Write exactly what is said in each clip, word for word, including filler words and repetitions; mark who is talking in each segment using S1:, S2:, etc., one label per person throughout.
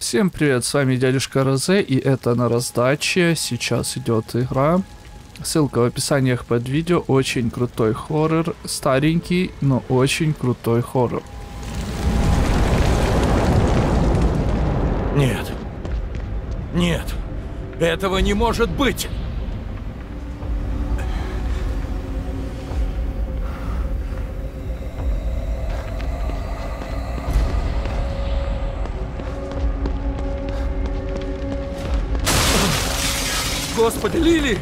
S1: Всем привет, с вами дядюшка Розе, и это на раздаче. Сейчас идет игра. Ссылка в описаниях под видео. Очень крутой хоррор. Старенький, но очень крутой хоррор.
S2: Нет. Нет. Этого не может быть. Господи, Лили!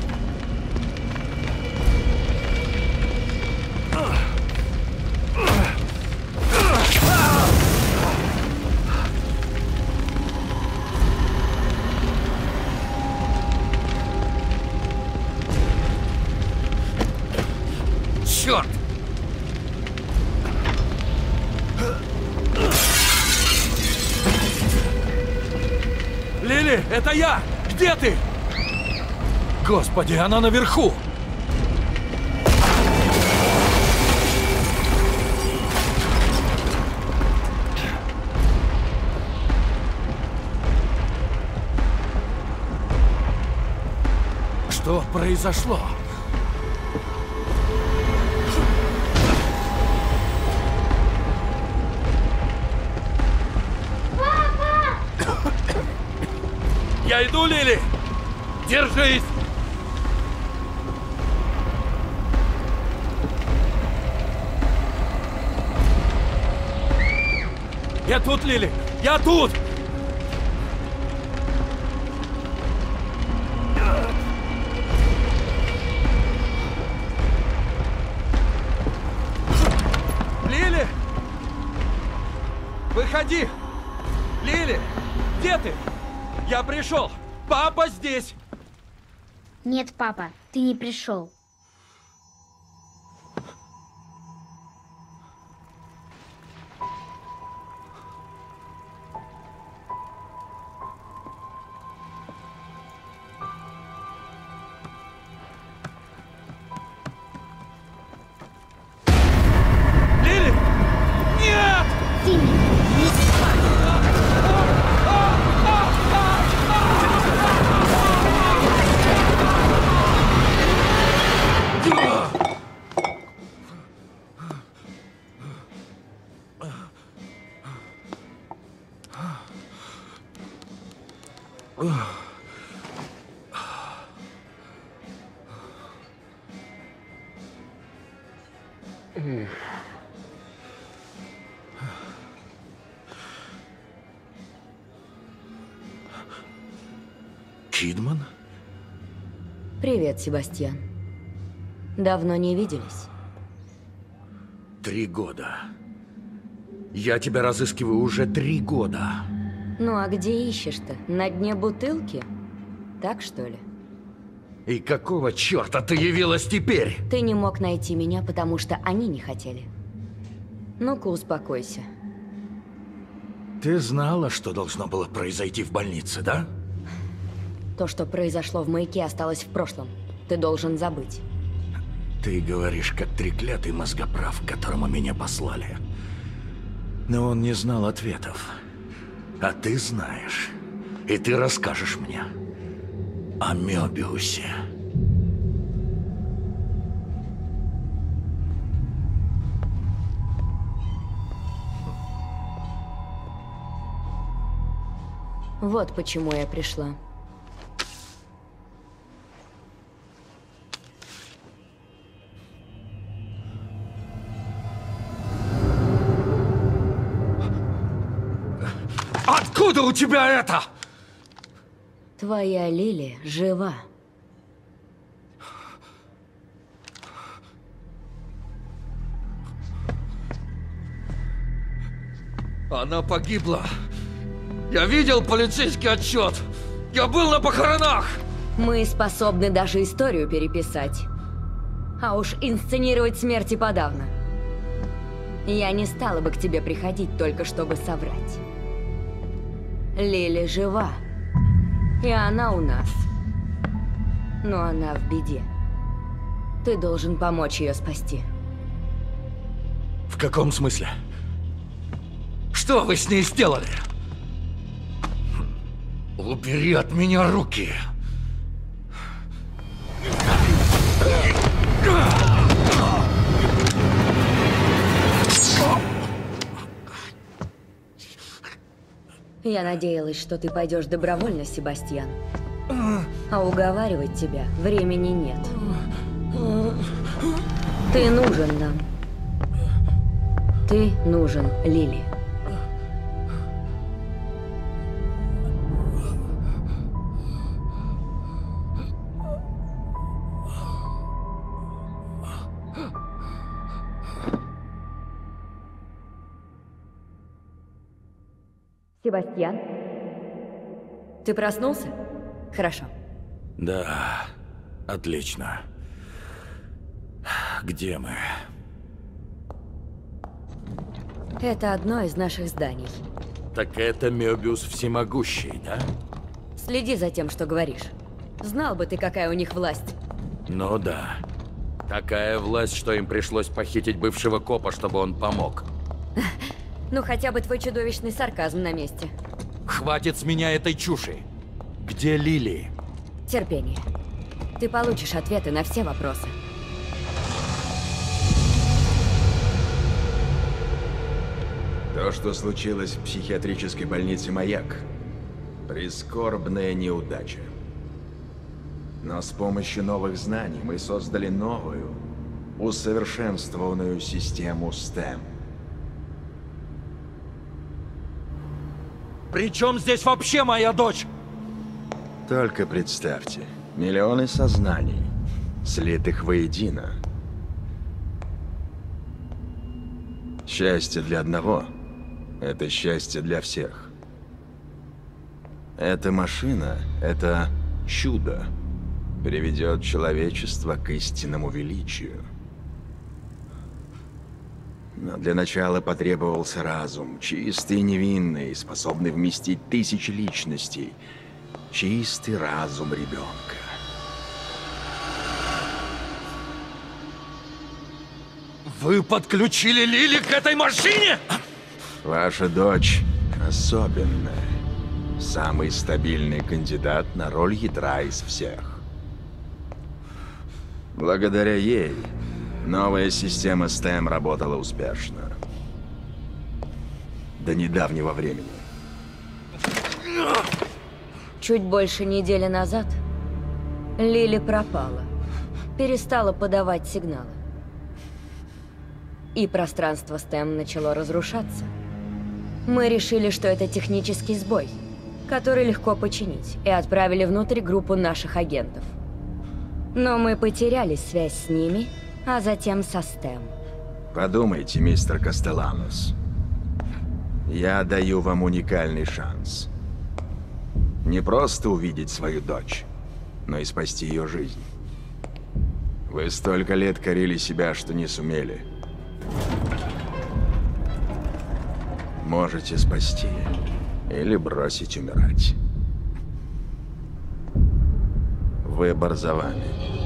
S2: Черт! Лили, это я! Где ты? Господи, она наверху! Что произошло? Папа! Я иду, Лили! Держись! Я тут, Лили! Я тут! Лили! Выходи! Лили! Где ты? Я пришел! Папа здесь!
S3: Нет, папа, ты не пришел.
S2: Кидман?
S4: Привет, Себастьян. Давно не виделись.
S2: Три года. Я тебя разыскиваю уже три года.
S4: Ну а где ищешь-то? На дне бутылки? Так что ли?
S2: И какого черта ты явилась теперь?
S4: Ты не мог найти меня, потому что они не хотели. Ну-ка, успокойся.
S2: Ты знала, что должно было произойти в больнице, да?
S4: То, что произошло в маяке, осталось в прошлом. Ты должен забыть.
S2: Ты говоришь, как треклятый мозгоправ, к которому меня послали. Но он не знал ответов. А ты знаешь. И ты расскажешь мне о Мёбиусе.
S4: Вот почему я пришла.
S2: Откуда у тебя это?
S4: Твоя Лили жива.
S2: Она погибла. Я видел полицейский отчет. Я был на похоронах.
S4: Мы способны даже историю переписать. А уж инсценировать смерти подавно. Я не стала бы к тебе приходить, только чтобы соврать. Лили жива. И она у нас. Но она в беде. Ты должен помочь ее спасти.
S2: В каком смысле? Что вы с ней сделали? Убери от меня руки!
S4: Я надеялась, что ты пойдешь добровольно, Себастьян. А уговаривать тебя времени нет. Ты нужен нам. Ты нужен Лили. Себастьян? Ты проснулся? Хорошо.
S2: Да, отлично. Где мы?
S4: Это одно из наших зданий.
S2: Так это Мёбиус всемогущий, да?
S4: Следи за тем, что говоришь. Знал бы ты, какая у них власть.
S2: Ну да. Такая власть, что им пришлось похитить бывшего копа, чтобы он помог.
S4: Ну, хотя бы твой чудовищный сарказм на месте.
S2: Хватит с меня этой чуши. Где Лили?
S4: Терпение. Ты получишь ответы на все вопросы.
S5: То, что случилось в психиатрической больнице «Маяк», прискорбная неудача. Но с помощью новых знаний мы создали новую, усовершенствованную систему стэм.
S2: При чем здесь вообще моя дочь?
S5: Только представьте, миллионы сознаний, слитых воедино. Счастье для одного – это счастье для всех. Эта машина – это чудо, приведет человечество к истинному величию. Но для начала потребовался разум, чистый и невинный, способный вместить тысячи личностей. Чистый разум ребенка.
S2: Вы подключили Лили к этой машине?
S5: Ваша дочь особенная. Самый стабильный кандидат на роль ядра из всех. Благодаря ей новая система стэм работала успешно. До недавнего времени.
S4: Чуть больше недели назад Лили пропала. Перестала подавать сигналы. И пространство стэм начало разрушаться. Мы решили, что это технический сбой, который легко починить, и отправили внутрь группу наших агентов. Но мы потеряли связь с ними, а затем со стэм.
S5: Подумайте, мистер Кастеланос. Я даю вам уникальный шанс. Не просто увидеть свою дочь, но и спасти ее жизнь. Вы столько лет корили себя, что не сумели. Можете спасти или бросить умирать. Выбор за вами.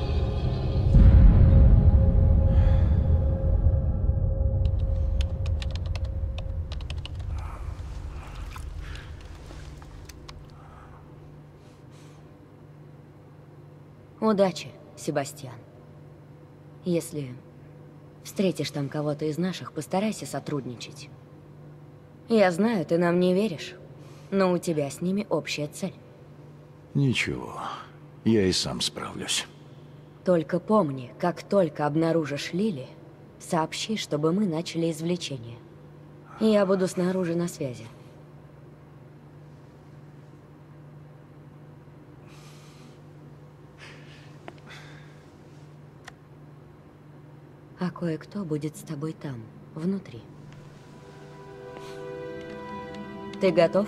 S4: Удачи, Себастьян. Если встретишь там кого-то из наших, постарайся сотрудничать. Я знаю, ты нам не веришь, но у тебя с ними общая цель.
S2: Ничего, я и сам справлюсь.
S4: Только помни, как только обнаружишь Лили, сообщи, чтобы мы начали извлечение. Я буду снаружи на связи. А кое-кто будет с тобой там, внутри. Ты готов?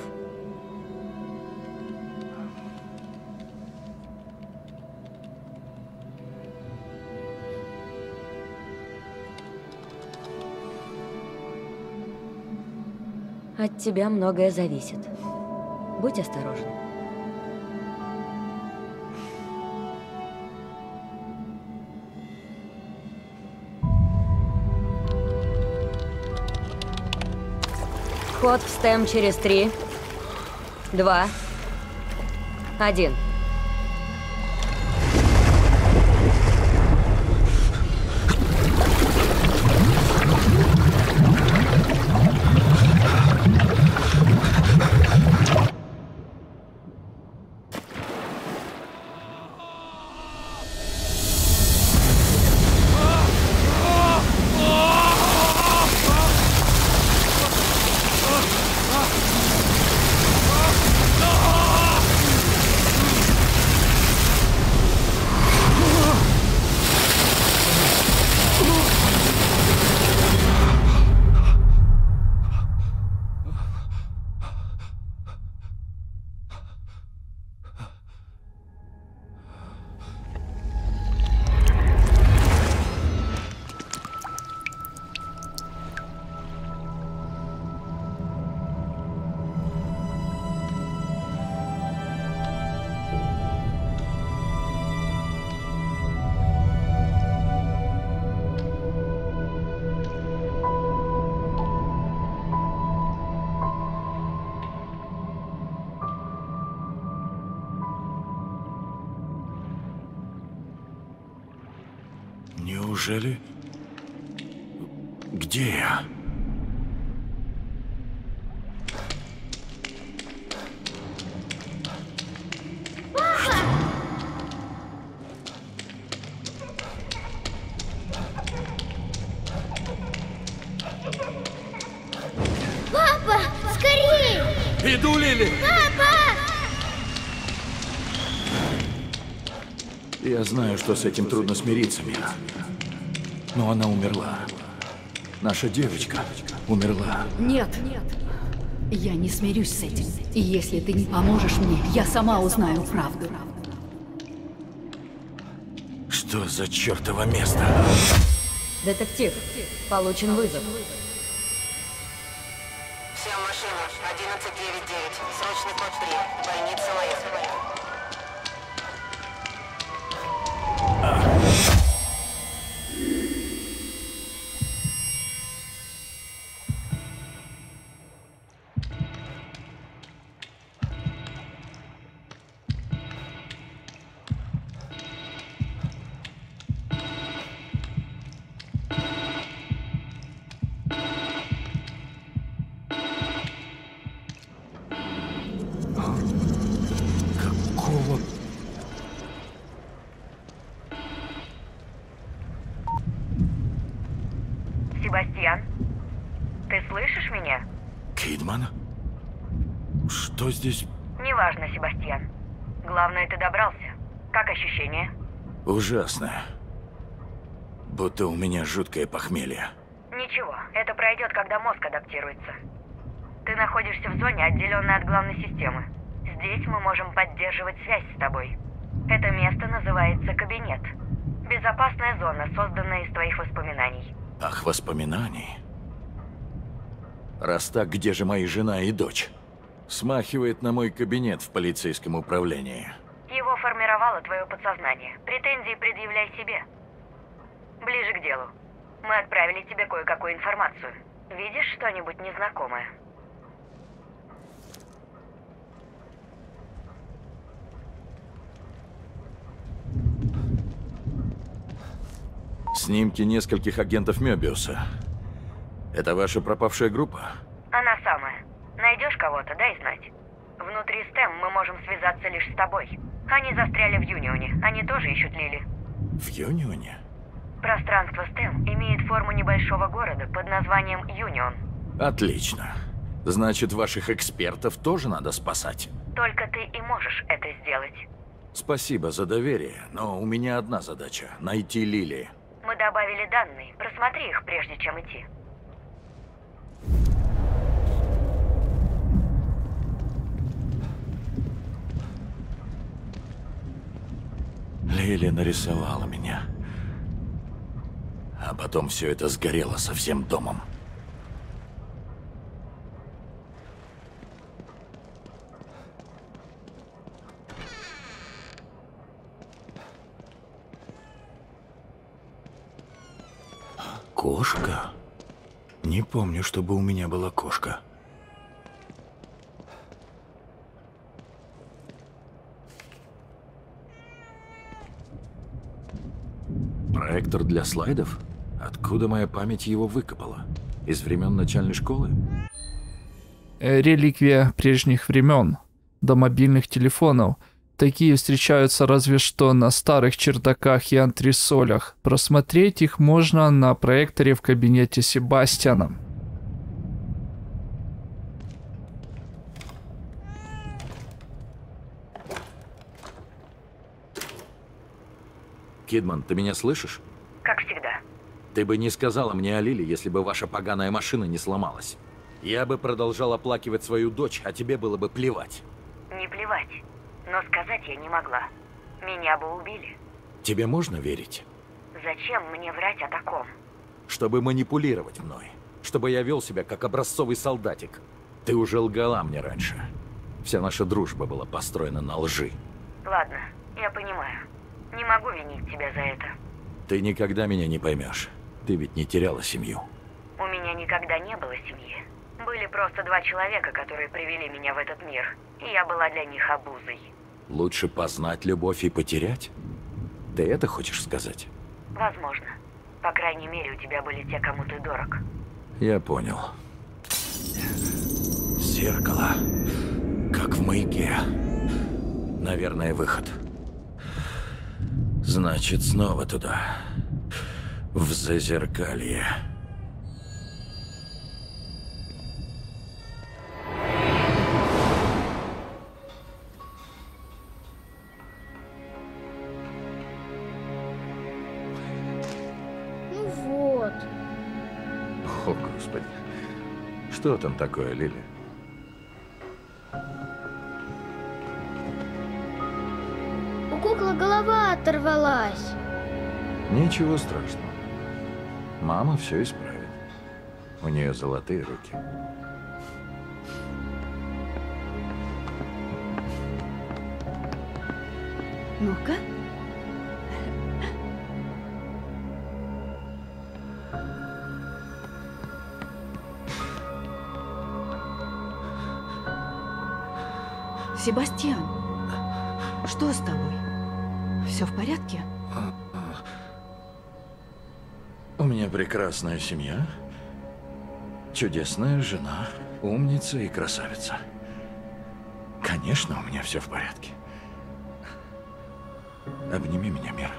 S4: От тебя многое зависит. Будь осторожен. Вход в стэм через три, два, Один.
S2: Неужели? Где я?
S3: Папа, скорее!
S2: Иду, Лили!
S3: Папа!
S2: Я знаю, что с этим трудно смириться, Мира. Но она умерла. Наша девочка умерла.
S6: Нет. Я не смирюсь с этим. И если ты не поможешь мне, я сама узнаю правду.
S2: Что за чертово место?
S4: Детектив, получен вызов.
S7: Вся машина, одиннадцать девять девять, срочный код три, больница Лаэс.
S2: Какого?
S7: Себастьян, ты слышишь меня?
S2: Кидман? Что здесь?
S7: Неважно, Себастьян. Главное, ты добрался. Как ощущения?
S2: Ужасно. Будто у меня жуткое похмелье.
S7: Ничего, это пройдет, когда мозг адаптируется. Ты находишься в зоне, отделенной от главной системы. Здесь мы можем поддерживать связь с тобой. Это место называется кабинет. Безопасная зона, созданная из твоих воспоминаний.
S2: Ах, воспоминаний. Раз так, где же мои жена и дочь? Смахивает на мой кабинет в полицейском управлении.
S7: Его формировало твое подсознание. Претензии предъявляй себе. Ближе к делу. Мы отправили тебе кое-какую информацию. Видишь что-нибудь незнакомое?
S2: Снимки нескольких агентов Мёбиуса. Это ваша пропавшая группа?
S7: Она самая. Найдешь кого-то, дай знать. Внутри стэм мы можем связаться лишь с тобой. Они застряли в Юнионе. Они тоже ищут Лили.
S2: В Юнионе?
S7: Пространство стэм имеет форму небольшого города под названием Юнион.
S2: Отлично. Значит, ваших экспертов тоже надо спасать.
S7: Только ты и можешь это сделать.
S2: Спасибо за доверие, но у меня одна задача – найти Лили.
S7: Мы добавили данные. Просмотри их, прежде чем идти.
S2: Лили нарисовала меня. А потом все это сгорело со всем домом. Кошка? Не помню, чтобы у меня была кошка. Проектор для слайдов? Откуда моя память его выкопала? Из времен начальной школы?
S1: Реликвия прежних времен. До мобильных телефонов. Такие встречаются разве что на старых чердаках и антресолях. Просмотреть их можно на проекторе в кабинете Себастьяна.
S2: Кидман, ты меня слышишь?
S7: Как всегда.
S2: Ты бы не сказала мне о Лиле, если бы ваша поганая машина не сломалась. Я бы продолжал оплакивать свою дочь, а тебе было бы плевать.
S7: Не плевать. Но сказать я не могла. Меня бы убили.
S2: Тебе можно верить?
S7: Зачем мне врать о таком?
S2: Чтобы манипулировать мной. Чтобы я вел себя как образцовый солдатик. Ты уже лгала мне раньше. Вся наша дружба была построена на лжи.
S7: Ладно, я понимаю. Не могу винить тебя за это.
S2: Ты никогда меня не поймешь. Ты ведь не теряла семью.
S7: У меня никогда не было семьи. Были просто два человека, которые привели меня в этот мир. И я была для них обузой.
S2: Лучше познать любовь и потерять? Ты это хочешь сказать?
S7: Возможно. По крайней мере, у тебя были те, кому ты дорог.
S2: Я понял. Зеркало. Как в маяке. Наверное, выход. Значит, снова туда. В зазеркалье.
S3: Ну вот.
S2: О, Господи. Что там такое, Лили?
S3: У куклы голова оторвалась.
S2: Ничего страшного. Мама все исправит. У нее золотые руки.
S6: Ну-ка. Себастьян, что с тобой? Все в порядке?
S2: У меня прекрасная семья, чудесная жена, умница и красавица. Конечно, у меня все в порядке. Обними меня, Мира.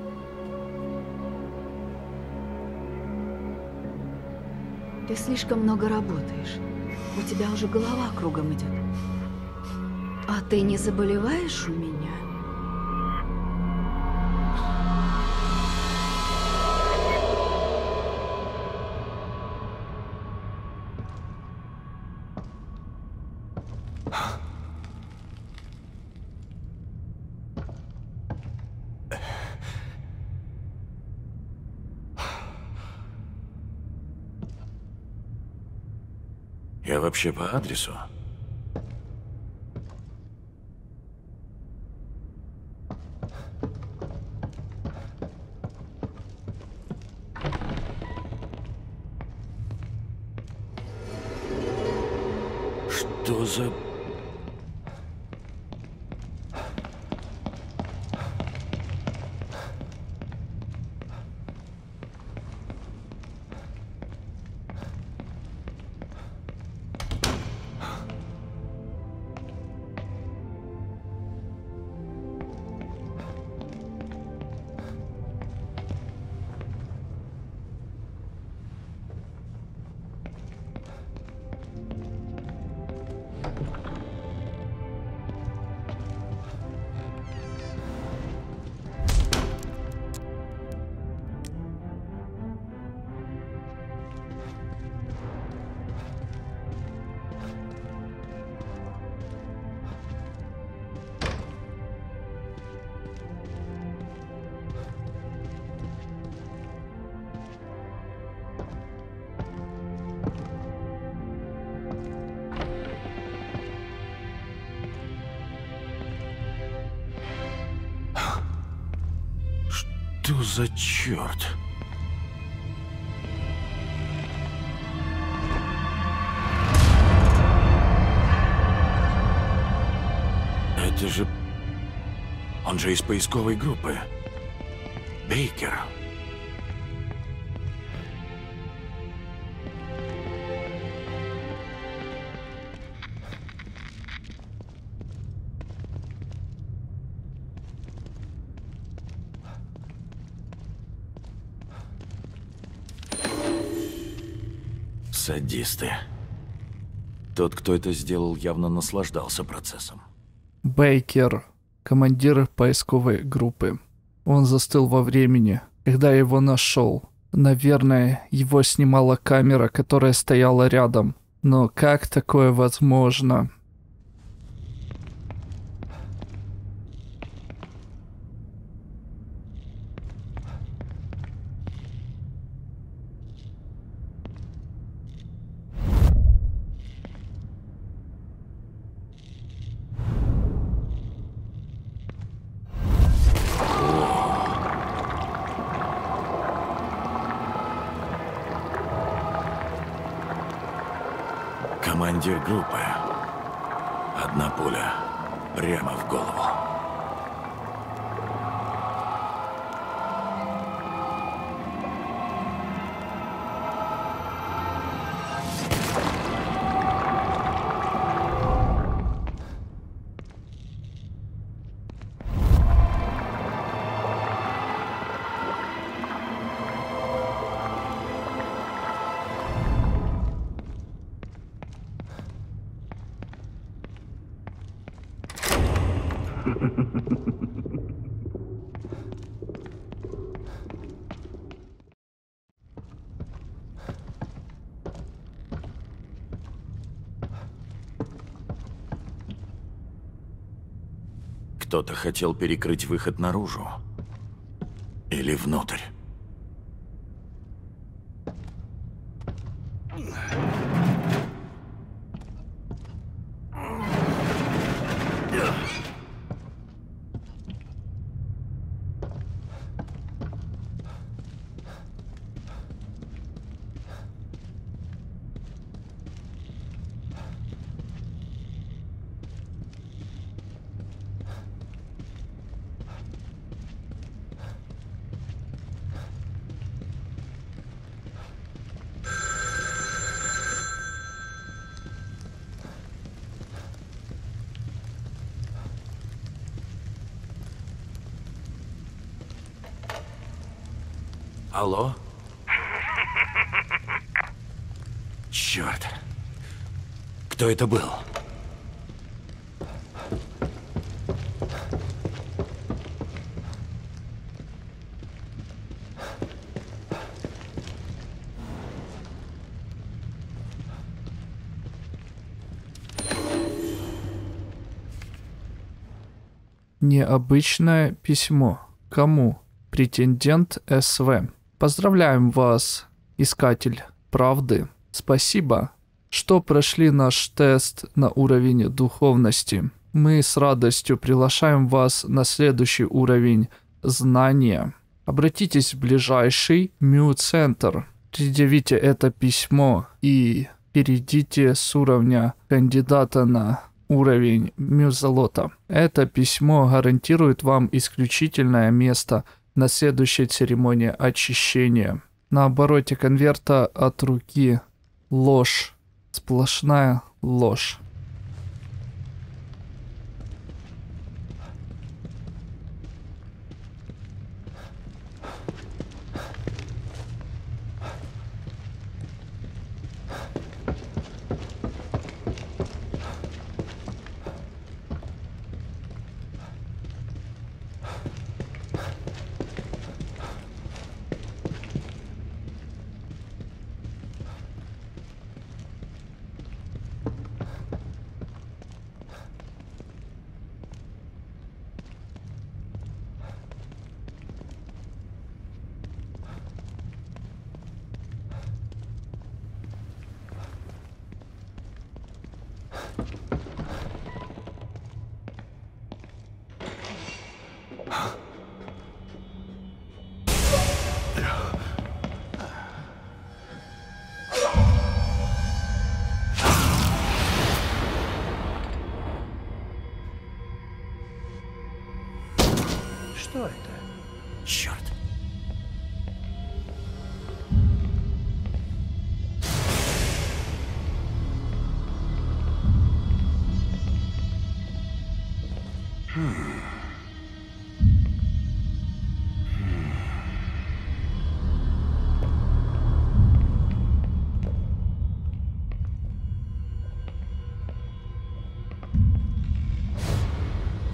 S6: Ты слишком много работаешь. У тебя уже голова кругом идет. А ты не заболеваешь у меня?
S2: Я вообще по адресу? Что за... Что за черт? Это же... Он же из поисковой группы. Бейкер. Садисты. Тот, кто это сделал, явно наслаждался процессом.
S1: Бейкер, командир поисковой группы. Он застыл во времени, когда я его нашел. Наверное, его снимала камера, которая стояла рядом. Но как такое возможно?
S2: Командир группы. Одна пуля прямо в голову. Кто-то хотел перекрыть выход наружу. Или внутрь. Алло? Черт. Кто это был?
S1: Необычное письмо. Кому? Претендент СВ. Поздравляем вас, искатель правды. Спасибо, что прошли наш тест на уровень духовности. Мы с радостью приглашаем вас на следующий уровень знания. Обратитесь в ближайший Мю-центр. Предъявите это письмо и перейдите с уровня кандидата на уровень Мю-золота. Это письмо гарантирует вам исключительное место на следующей церемонии очищения. На обороте конверта от руки ложь. Сплошная ложь.
S2: Что это? Черт.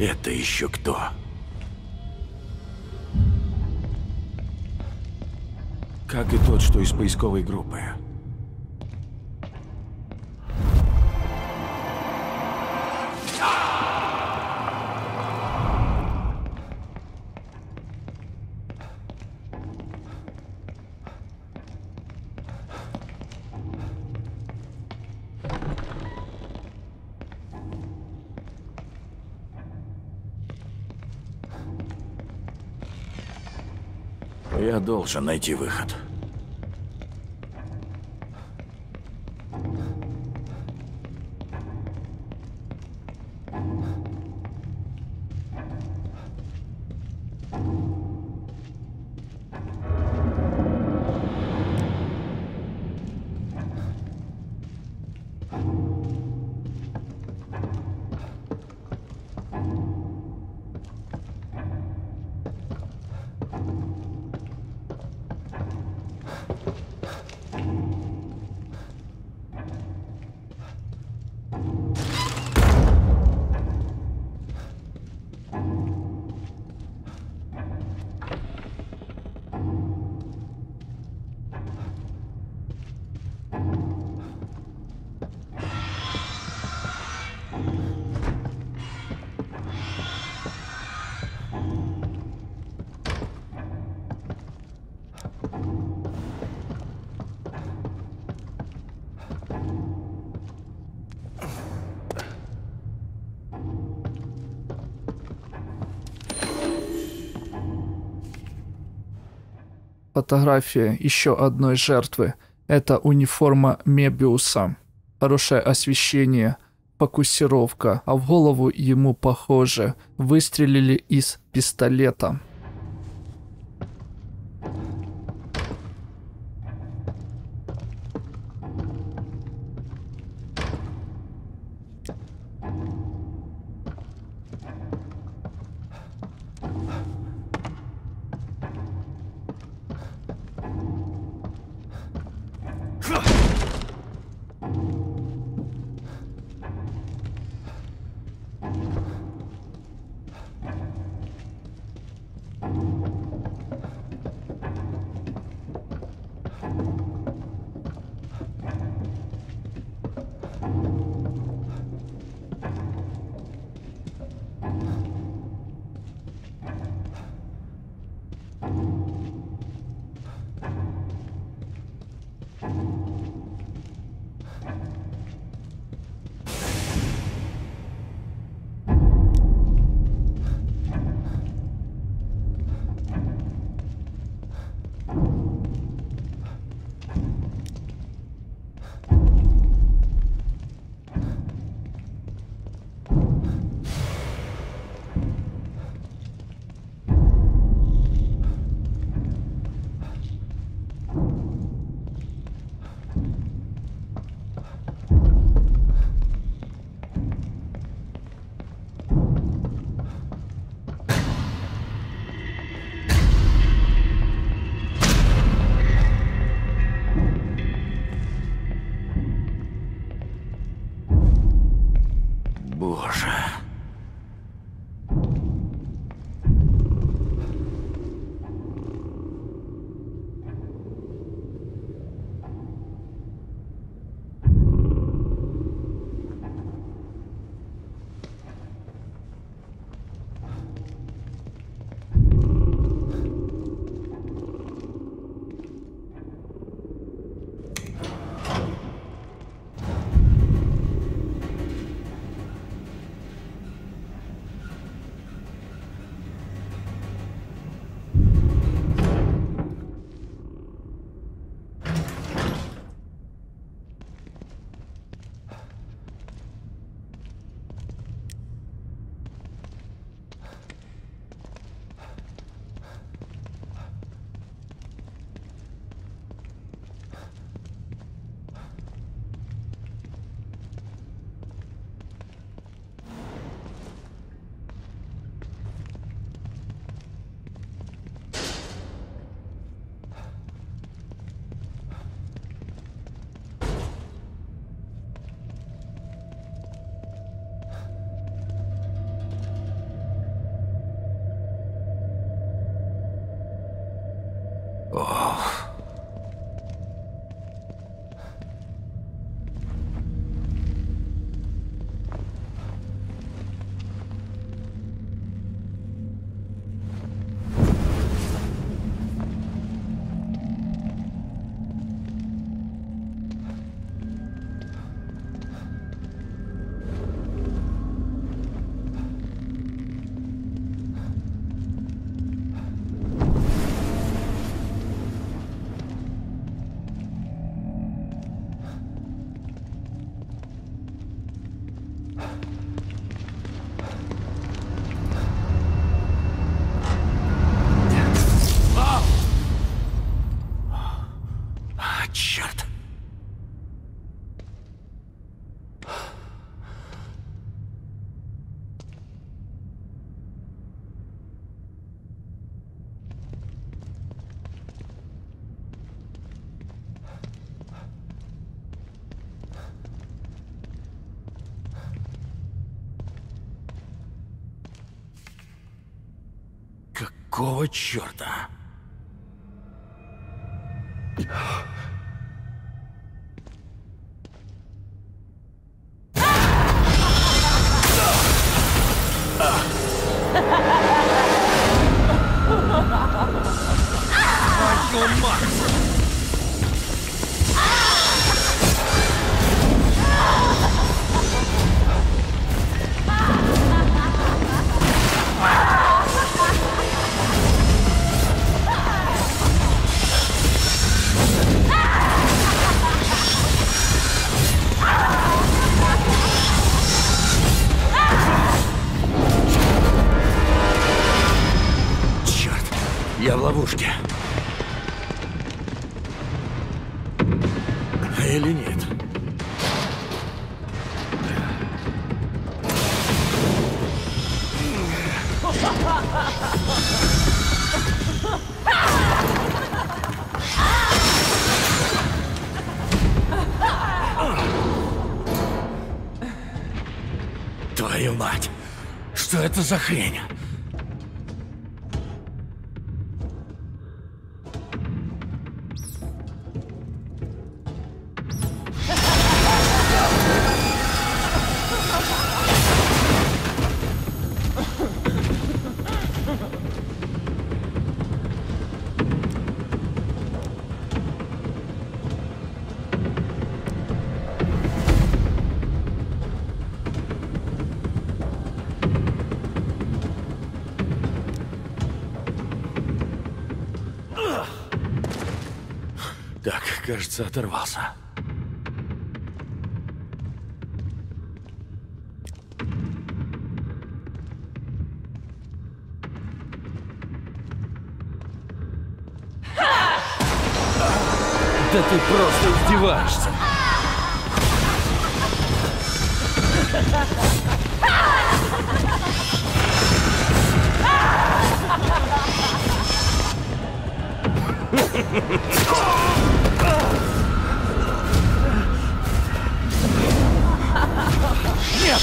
S2: Это еще кто? Как и тот, что из поисковой группы. Я должен найти выход.
S1: Фотография еще одной жертвы. Это униформа Мебиуса. Хорошее освещение, фокусировка, а в голову ему, похоже, выстрелили из пистолета.
S2: Ох. Черт! Какого черта? Я в ловушке. Или нет? Твою мать! Что это за хрень? Так, кажется, оторвался. Да ты просто издеваешься. Нет!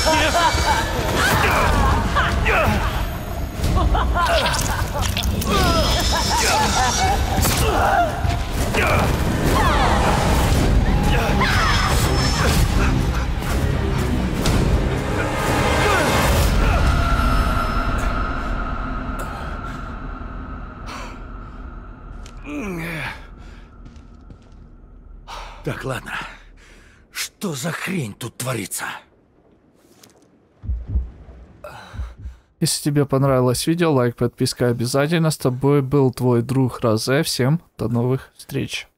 S2: Так, ладно. Что за хрень тут творится?
S1: Если тебе понравилось видео, лайк, подписка обязательно. С тобой был твой друг Розе. Всем до новых встреч.